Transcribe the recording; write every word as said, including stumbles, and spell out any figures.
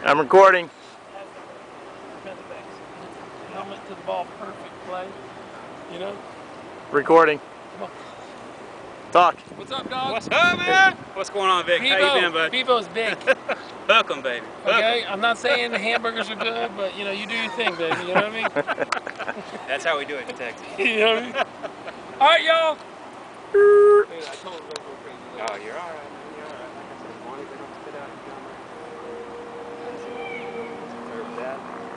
I'm recording. Helmet to the ball, perfect play. You know? Recording. Come on. Talk. What's up, dog? What's up, man? What's going on, Vic? Bevo. How you been, bud? Bevo's big. Welcome, baby. Okay? I'm not saying the hamburgers are good, but, you know, you do your thing, baby. You know what I mean? That's how we do it in Texas. You know what I mean? All right, y'all. Oh, you're all right, man. You're all right. Like I said, as long as they don't spit out your camera. Observe that.